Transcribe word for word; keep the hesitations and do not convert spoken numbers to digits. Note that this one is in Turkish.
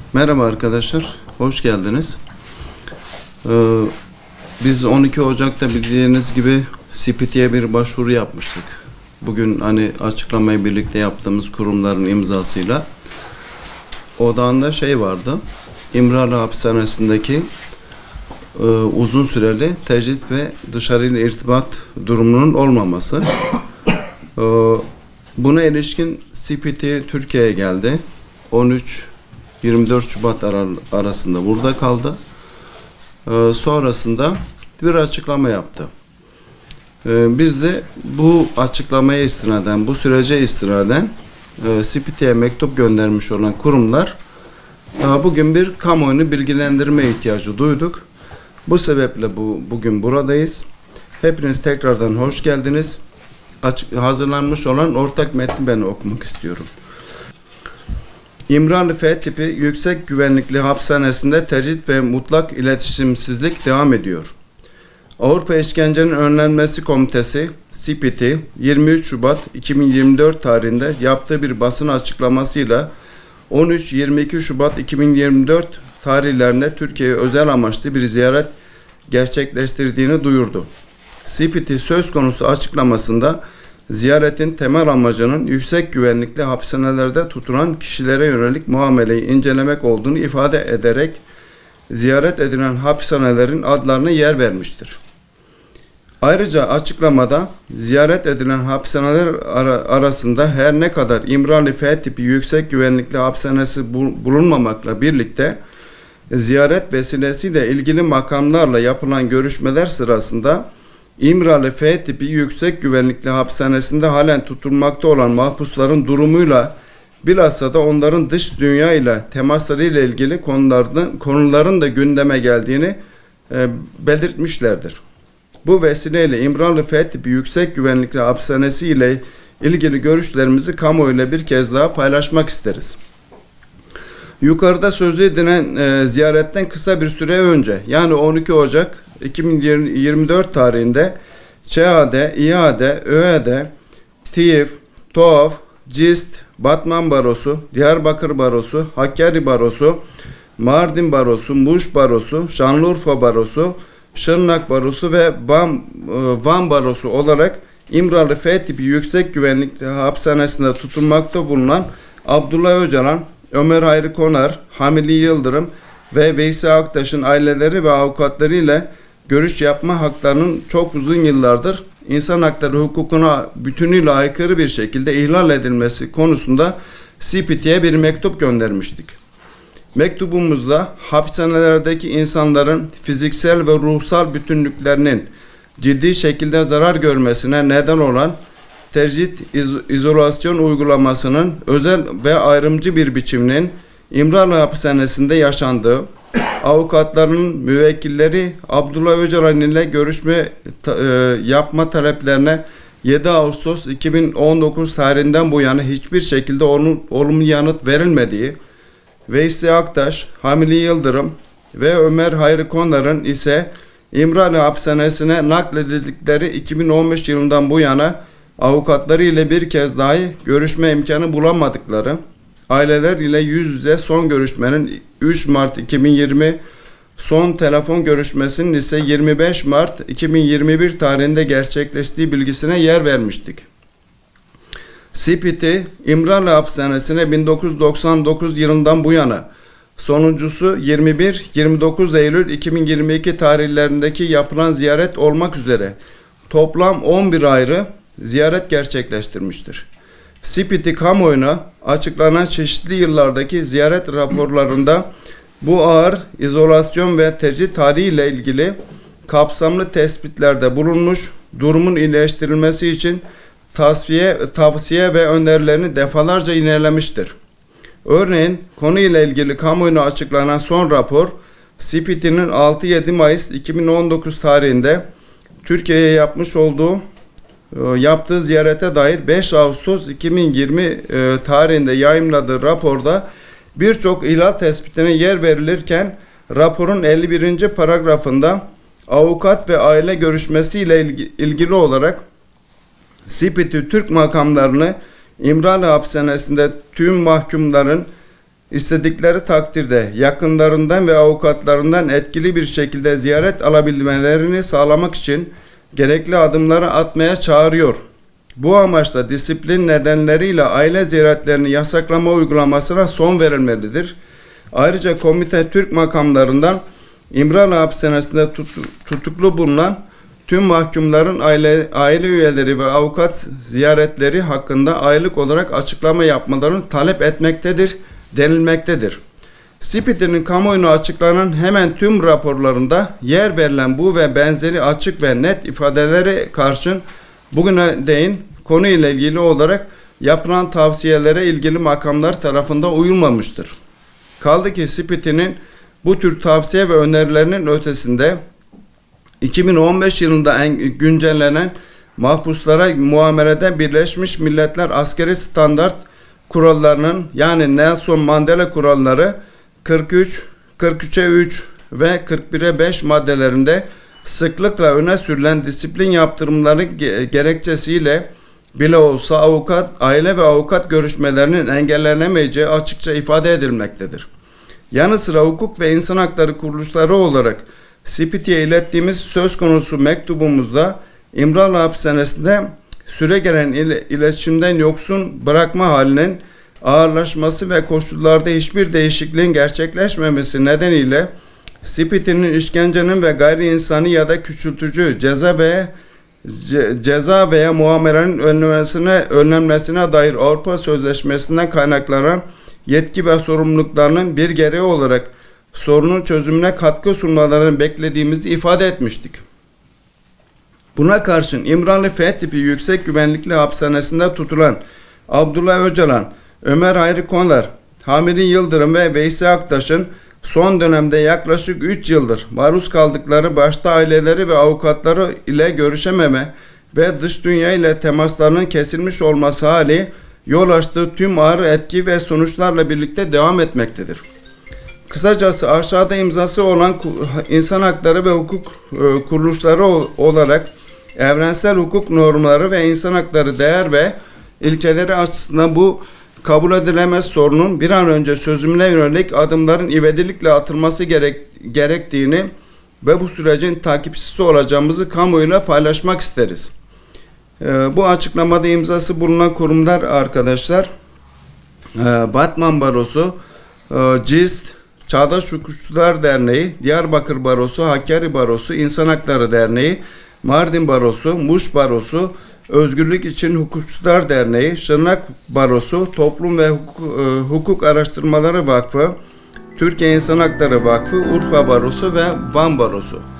Merhaba arkadaşlar, hoş geldiniz. Ee, biz on iki Ocak'ta bildiğiniz gibi C P T'ye bir başvuru yapmıştık. Bugün hani açıklamayı birlikte yaptığımız kurumların imzasıyla. Odağında şey vardı, İmralı Hapishanesi'ndeki e, uzun süreli tecrit ve dışarıyla irtibat durumunun olmaması. E, buna ilişkin C P T Türkiye'ye geldi. on üç yirmi dört Şubat arasında burada kaldı. Ee, sonrasında bir açıklama yaptı. Ee, biz de bu açıklamaya istinaden, bu sürece istinaden e, C P T'ye mektup göndermiş olan kurumlar e, bugün bir kamuoyunu bilgilendirme ihtiyacı duyduk. Bu sebeple bu bugün buradayız. Hepiniz tekrardan hoş geldiniz. Açık, hazırlanmış olan ortak metni ben okumak istiyorum. İmralı F tipi yüksek güvenlikli hapishanesinde tecrit ve mutlak iletişimsizlik devam ediyor. Avrupa İşkencenin Önlenmesi Komitesi C P T yirmi üç Şubat iki bin yirmi dört tarihinde yaptığı bir basın açıklamasıyla on üç yirmi iki Şubat iki bin yirmi dört tarihlerinde Türkiye'ye özel amaçlı bir ziyaret gerçekleştirdiğini duyurdu. C P T söz konusu açıklamasında ziyaretin temel amacının yüksek güvenlikli hapishanelerde tutulan kişilere yönelik muameleyi incelemek olduğunu ifade ederek ziyaret edilen hapishanelerin adlarına yer vermiştir. Ayrıca açıklamada ziyaret edilen hapishaneler arasında her ne kadar İmralı F tipi yüksek güvenlikli hapishanesi bulunmamakla birlikte ziyaret vesilesiyle ilgili makamlarla yapılan görüşmeler sırasında İmralı F tipi yüksek güvenlikli hapishanesinde halen tutulmakta olan mahpusların durumuyla bilhassa da onların dış dünya ile temaslarıyla ilgili konuların, konuların da gündeme geldiğini e, belirtmişlerdir. Bu vesileyle İmralı F tipi yüksek güvenlikli hapishanesi ile ilgili görüşlerimizi kamuoyuyla bir kez daha paylaşmak isteriz. Yukarıda sözü edilen e, ziyaretten kısa bir süre önce yani on iki Ocak iki bin yirmi dört tarihinde Ç A D, İ A D, Ö E D, T İ F, TOAF, CİST, Batman Barosu, Diyarbakır Barosu, Hakkari Barosu, Mardin Barosu, Muş Barosu, Şanlıurfa Barosu, Şırnak Barosu ve Van, Van Barosu olarak İmralı F tipi yüksek güvenlikli hapishanesinde tutulmakta bulunan Abdullah Öcalan, Ömer Hayri Konar, Hamili Yıldırım ve Veysi Aktaş'ın aileleri ve avukatları ile görüş yapma haklarının çok uzun yıllardır insan hakları hukukuna bütünüyle aykırı bir şekilde ihlal edilmesi konusunda C P T'ye bir mektup göndermiştik. Mektubumuzda hapishanelerdeki insanların fiziksel ve ruhsal bütünlüklerinin ciddi şekilde zarar görmesine neden olan tecrit iz izolasyon uygulamasının özel ve ayrımcı bir biçiminin İmralı Hapishanesi'nde yaşandığı, avukatlarının müvekkilleri Abdullah Öcalan ile görüşme ta, e, yapma taleplerine yedi Ağustos iki bin on dokuz tarihinden bu yana hiçbir şekilde onun olumlu yanıt verilmediği, Veysi Aktaş, Hamili Yıldırım ve Ömer Hayri Konar'ın ise İmralı Hapishanesi'ne nakledildikleri iki bin on beş yılından bu yana avukatları ile bir kez dahi görüşme imkanı bulamadıkları, aileler ile yüz yüze son görüşmenin üç Mart iki bin yirmi, son telefon görüşmesinin ise yirmi beş Mart iki bin yirmi bir tarihinde gerçekleştiği bilgisine yer vermiştik. C P T, İmralı Hapishanesi'ne bin dokuz yüz doksan dokuz yılından bu yana, sonuncusu yirmi bir yirmi dokuz Eylül iki bin yirmi iki tarihlerindeki yapılan ziyaret olmak üzere toplam on bir ayrı ziyaret gerçekleştirmiştir. C P T kamuoyuna açıklanan çeşitli yıllardaki ziyaret raporlarında bu ağır izolasyon ve tecrit tarihi ile ilgili kapsamlı tespitlerde bulunmuş, durumun iyileştirilmesi için tavsiye, tavsiye ve önerilerini defalarca yinelemiştir. Örneğin konuyla ilgili kamuoyuna açıklanan son rapor C P T'nin altı yedi Mayıs iki bin on dokuz tarihinde Türkiye'ye yapmış olduğu yaptığı ziyarete dair beş Ağustos iki bin yirmi e, tarihinde yayımladığı raporda birçok ihlal tespitine yer verilirken raporun elli birinci paragrafında avukat ve aile görüşmesiyle ilgili olarak C P T Türk makamlarını İmralı Hapishanesi'nde tüm mahkumların istedikleri takdirde yakınlarından ve avukatlarından etkili bir şekilde ziyaret alabilmelerini sağlamak için gerekli adımları atmaya çağırıyor. Bu amaçla disiplin nedenleriyle aile ziyaretlerini yasaklama uygulamasına son verilmelidir. Ayrıca komite Türk makamlarından İmralı Hapishanesi'nde tutuklu bulunan tüm mahkumların aile, aile üyeleri ve avukat ziyaretleri hakkında aylık olarak açıklama yapmalarını talep etmektedir denilmektedir. S P T'nin kamuoyuna açıklanan hemen tüm raporlarında yer verilen bu ve benzeri açık ve net ifadelere karşın bugüne değin konuyla ilgili olarak yapılan tavsiyelere ilgili makamlar tarafından uyulmamıştır. Kaldı ki S P T'nin bu tür tavsiye ve önerilerinin ötesinde iki bin on beş yılında güncellenen mahpuslara muamelede Birleşmiş Milletler Askeri Standart kurallarının yani Nelson Mandela kuralları kırk üç, kırk üçe üç ve kırk bire beş maddelerinde sıklıkla öne sürülen disiplin yaptırımları gerekçesiyle bile olsa avukat, aile ve avukat görüşmelerinin engellenemeyeceği açıkça ifade edilmektedir. Yanı sıra hukuk ve insan hakları kuruluşları olarak S P T'ye ilettiğimiz söz konusu mektubumuzda İmralı Hapishanesi'nde süre gelen iletişimden yoksun bırakma halinin ağırlaşması ve koşullarda hiçbir değişikliğin gerçekleşmemesi nedeniyle S P T'nin işkencenin ve gayri insani ya da küçültücü ceza ve ce, ceza veya muamelenin önlenmesine, önlenmesine dair Avrupa Sözleşmesi'nden kaynaklanan yetki ve sorumluluklarının bir gereği olarak sorunun çözümüne katkı sunmalarını beklediğimizi ifade etmiştik. Buna karşın İmralı F tipi yüksek güvenlikli hapishanesinde tutulan Abdullah Öcalan, Ömer Hayri Konar, Hamidi Yıldırım ve Veysi Aktaş'ın son dönemde yaklaşık üç yıldır maruz kaldıkları başta aileleri ve avukatları ile görüşememe ve dış dünya ile temaslarının kesilmiş olması hali yol açtığı tüm ağır etki ve sonuçlarla birlikte devam etmektedir. Kısacası aşağıda imzası olan insan hakları ve hukuk kuruluşları olarak evrensel hukuk normları ve insan hakları değer ve ilkeleri açısından bu kabul edilemez sorunun bir an önce çözümüne yönelik adımların ivedilikle atılması gerek, gerektiğini ve bu sürecin takipçisi olacağımızı kamuoyuyla paylaşmak isteriz. Ee, bu açıklamada imzası bulunan kurumlar arkadaşlar e, Batman Barosu, e, C İ S T, Çağdaş Hukukçular Derneği, Diyarbakır Barosu, Hakkari Barosu, İnsan Hakları Derneği, Mardin Barosu, Muş Barosu, Özgürlük İçin Hukukçular Derneği, Şırnak Barosu, Toplum ve Hukuk, e, Hukuk Araştırmaları Vakfı, Türkiye İnsan Hakları Vakfı, Urfa Barosu ve Van Barosu.